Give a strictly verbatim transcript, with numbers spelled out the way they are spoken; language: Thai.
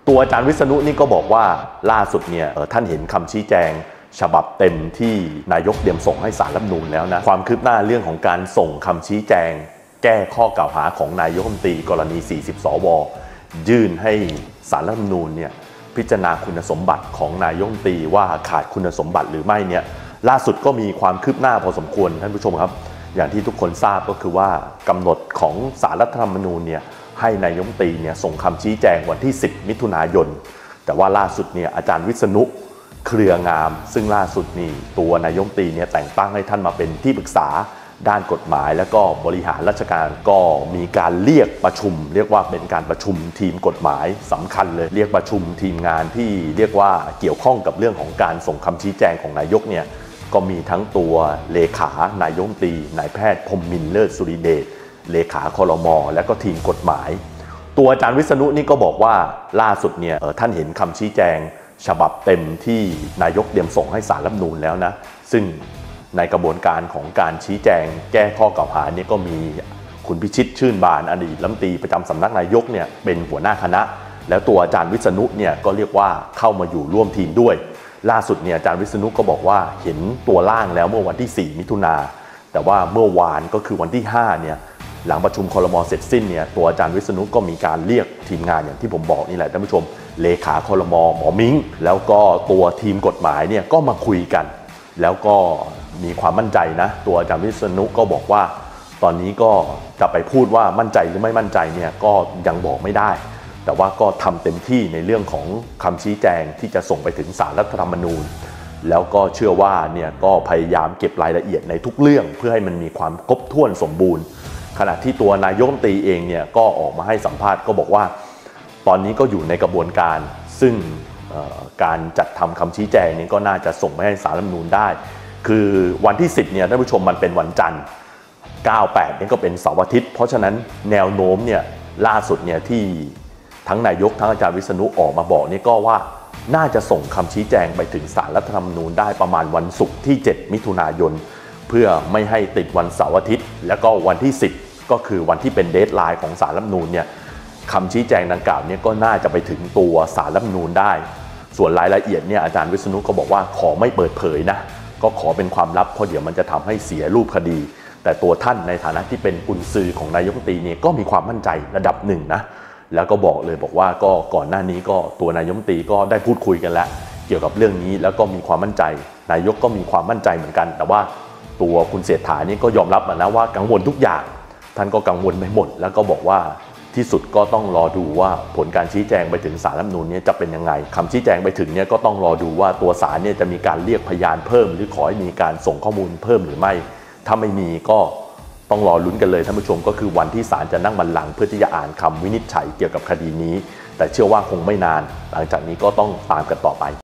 ตัวอาจารย์วิษณุนี่ก็บอกว่าล่าสุดเนี่ยท่านเห็นคำชี้แจงฉบับเต็มที่นายกเตรียมส่งให้ศาลรัฐธรรมนูญแล้วนะความคืบหน้าเรื่องของการส่งคำชี้แจงแก้ข้อกล่าวหาของนายกรัฐมนตรีกรณีสี่สิบสวยื่นให้ศาลรัฐธรรมนูญเนี่ยพิจารณาคุณสมบัติของนายกรัฐมนตรีว่าขาดคุณสมบัติหรือไม่เนี่ยล่าสุดก็มีความคืบหน้าพอสมควรท่านผู้ชมครับอย่างที่ทุกคนทราบก็คือว่ากำหนดของศาลรัฐธรรมนูญเนี่ยให้นายกรัฐมนตรีเนี่ยส่งคำชี้แจงวันที่สิบมิถุนายนแต่ว่าล่าสุดเนี่ยอาจารย์วิษณุเครืองามซึ่งล่าสุดนี่ตัวนายกรัฐมนตรีเนี่ยแต่งตั้งให้ท่านมาเป็นที่ปรึกษาด้านกฎหมายและก็บริหารราชการก็มีการเรียกประชุมเรียกว่าเป็นการประชุมทีมกฎหมายสำคัญเลยเรียกประชุมทีมงานที่เรียกว่าเกี่ยวข้องกับเรื่องของการส่งคำชี้แจงของนายกเนี่ยก็มีทั้งตัวเลขานายกรัฐมนตรีนายแพทย์พรหมมินทร์เลิศสุริเดชเลขาครม.และก็ทีมกฎหมายตัวอาจารย์วิษณุนี่ก็บอกว่าล่าสุดเนี่ยท่านเห็นคำชี้แจงฉบับเต็มที่นายกเตรียมส่งให้ศาลรัฐธรรมนูญแล้วนะซึ่งในกระบวนการของการชี้แจงแก้ข้อกล่าวหาเนี่ยก็มีคุณพิชิตชื่นบานอดีตรัฐมนตรีประจำสำนักนายกเนี่ยเป็นหัวหน้าคณะแล้วตัวอาจารย์วิษณุเนี่ยก็เรียกว่าเข้ามาอยู่ร่วมทีมด้วยล่าสุดเนี่ยอาจารย์วิษณุก็บอกว่าเห็นตัวร่างแล้วเมื่อวันที่สี่มิถุนาแต่ว่าเมื่อวานก็คือวันที่ห้าเนี่ยหลังประชุมครม.เสร็จสิ้นเนี่ยตัวอาจารย์วิษณุก็มีการเรียกทีมงานอย่างที่ผมบอกนี่แหละท่านผู้ชมเลขาครม.หมอมิ้งแล้วก็ตัวทีมกฎหมายเนี่ยก็มาคุยกันแล้วก็มีความมั่นใจนะตัวอาจารย์วิษณุก็บอกว่าตอนนี้ก็จะไปพูดว่ามั่นใจหรือไม่มั่นใจเนี่ยก็ยังบอกไม่ได้แต่ว่าก็ทำเต็มที่ในเรื่องของคำชี้แจงที่จะส่งไปถึงศาลรัฐธรรมนูญแล้วก็เชื่อว่าเนี่ยก็พยายามเก็บรายละเอียดในทุกเรื่องเพื่อให้มันมีความครบถ้วนสมบูรณ์ขณะที่ตัวนายกรัฐมนตรีเองเนี่ยก็ออกมาให้สัมภาษณ์ก็บอกว่าตอนนี้ก็อยู่ในกระบวนการซึ่งการจัดทำคำชี้แจงนี้ก็น่าจะส่งไปให้ศาลรัฐธรรมนูญได้คือวันที่สิบเนี่ยท่านผู้ชมมันเป็นวันจันทร์เก้า แปดนี่ก็เป็นเสาร์อาทิตย์เพราะฉะนั้นแนวโน้มเนี่ยล่าสุดเนี่ยที่ทั้งนายกทั้งอาจารย์วิษณุออกมาบอกนี่ก็ว่าน่าจะส่งคำชี้แจงไปถึงศาลรัฐธรรมนูญได้ประมาณวันศุกร์ที่เจ็ดมิถุนายนเพื่อไม่ให้ติดวันเสาร์อาทิตย์แล้วก็วันที่สิบก็คือวันที่เป็นเดดไลน์ของศาลรัฐธรรมนูญเนี่ยคำชี้แจงดังกล่าวนี้ก็น่าจะไปถึงตัวศาลรัฐธรรมนูญได้ส่วนรายละเอียดเนี่ยอาจารย์วิษณุก็บอกว่าขอไม่เปิดเผยนะก็ขอเป็นความลับเพราะเดี๋ยวมันจะทำให้เสียรูปคดีแต่ตัวท่านในฐานะที่เป็นกุญสือของนายกรัฐมนตรีเนี่ยก็มีความมั่นใจระดับหนึ่งนะแล้วก็บอกเลยบอกว่าก็ก่อนหน้านี้ก็ตัวนายกรัฐมนตรีก็ได้พูดคุยกันแล้วเกี่ยวกับเรื่องนี้แล้วก็มีความมั่นใจนายกก็มีความมั่นใจเหมือนกันแต่ว่าตัวคุณเศรษฐานี่ก็ยอมรับนะว่ากังวลทุกอย่างท่านก็กังวลไปหมดแล้วก็บอกว่าที่สุดก็ต้องรอดูว่าผลการชี้แจงไปถึงศาลรัฐธรรมนูญนี้จะเป็นยังไงคำชี้แจงไปถึงเนี่ยก็ต้องรอดูว่าตัวศาลเนี่ยจะมีการเรียกพยานเพิ่มหรือขอให้มีการส่งข้อมูลเพิ่มหรือไม่ถ้าไม่มีก็ต้องรอลุ้นกันเลยท่านผู้ชมก็คือวันที่ศาลจะนั่งบัลลังก์เพื่อที่จะอ่านคำวินิจฉัยเกี่ยวกับคดีนี้แต่เชื่อว่าคงไม่นานหลังจากนี้ก็ต้องตามกันต่อไป